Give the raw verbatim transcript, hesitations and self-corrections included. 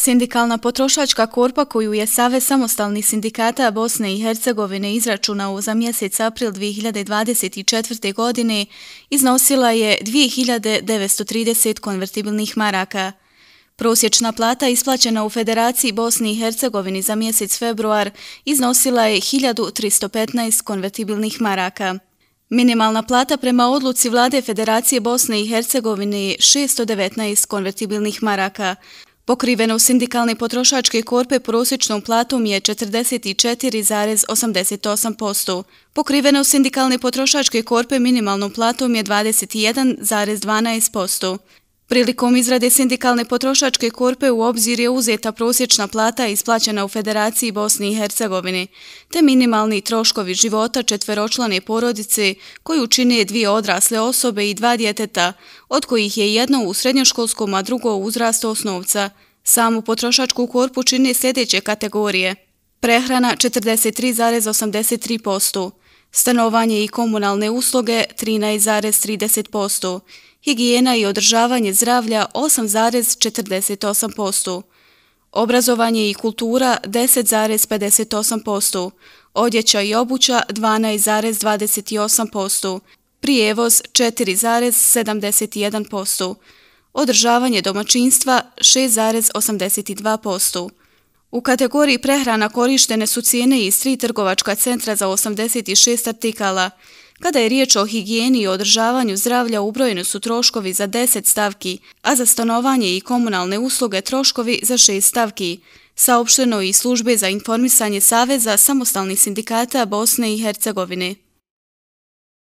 Sindikalna potrošačka korpa koju je Savez samostalnih sindikata Bosne i Hercegovine izračunao za mjesec april dvije hiljade dvadeset četvrte. godine iznosila je dvije hiljade devetsto trideset konvertibilnih maraka. Prosječna plata isplaćena u Federaciji Bosni i Hercegovini za mjesec februar iznosila je hiljadu tristo petnaest konvertibilnih maraka. Minimalna plata prema odluci Vlade Federacije Bosne i Hercegovine je šesto devetnaest konvertibilnih maraka. Pokriveno sindikalne potrošačke korpe prosječnom platom je četrdeset četiri zarez osamdeset osam posto. Pokriveno sindikalne potrošačke korpe minimalnom platom je dvadeset jedan zarez dvanaest posto. Prilikom izrade sindikalne potrošačke korpe u obzir je uzeta prosječna plata isplaćena u Federaciji Bosne i Hercegovine, te minimalni troškovi života četveročlane porodice koju čine dvije odrasle osobe i dva djeteta, od kojih je jedno u srednjoškolskom, a drugo u uzrastu osnovca. Samu potrošačku korpu čine sljedeće kategorije: prehrana četrdeset tri zarez osamdeset tri posto, stanovanje i komunalne usluge trinaest zarez trideset posto, higijena i održavanje zdravlja osam zarez četrdeset osam posto, obrazovanje i kultura deset zarez pedeset osam posto, odjeća i obuća dvanaest zarez dvadeset osam posto, prijevoz četiri zarez sedamdeset jedan posto, održavanje domaćinstva šest zarez osamdeset dva posto. U kategoriji prehrana korištene su cijene iz tri trgovačka centra za osamdeset šest artikala. Kada je riječ o higijeni i održavanju zdravlja, ubrojeni su troškovi za deset stavki, a za stanovanje i komunalne usluge troškovi za šest stavki, saopšteno iz službe za informisanje Saveza samostalnih sindikata Bosne i Hercegovine.